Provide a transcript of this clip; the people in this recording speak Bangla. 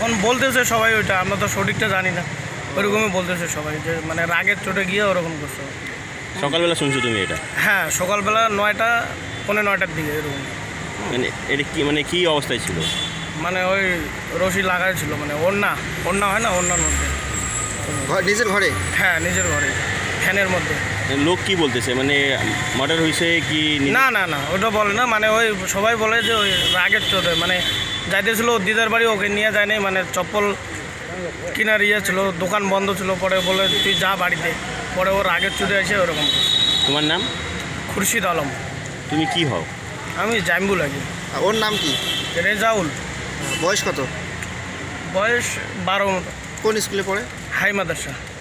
এখন বলতেছে সবাই ওইটা, আমরা তো সঠিকটা জানি না, ওইরকমই বলতেছে সবাই যে মানে রাগের চোটে গিয়ে ওরকম করছে। সকালবেলা শুনছো তুমি এটা? হ্যাঁ, সকালবেলা 9টা, পৌনে 9টার দিকে এরকম। মানে এটা কি মানে কি অবস্থায় ছিল? মানে ওই রশি লাগাই ছিল, মানে ওড়না হয় না, ওড়নার মধ্যে। নিজের ঘরে? হ্যাঁ, নিজের ঘরে, ফ্যানের মধ্যে। লোক কি বলতেছে, মানে মার্ডার হয়েছে কি? না না না, ওটা বলে না, মানে ওই সবাই বলে যে ওই রাগের চোটে মানে যাইতেছিল দিদার বাড়ি, ওকে নিয়ে যায় নাই, মানে চপ্পল কেনার ছিল, দোকান বন্ধ ছিল, পরে বলে তুই যা বাড়িতে, পরে ওর রাগের চোটে এসে ওরকম। তোমার নাম? খুরশিদ আলম। তুমি কি হও? আমি জাইম্বুল আছি। ওর নাম কি? রেজাউল। বয়স কত? বয়স 12 মতো। কোন স্কুলে পড়ে? হাই মাদ্রাসা।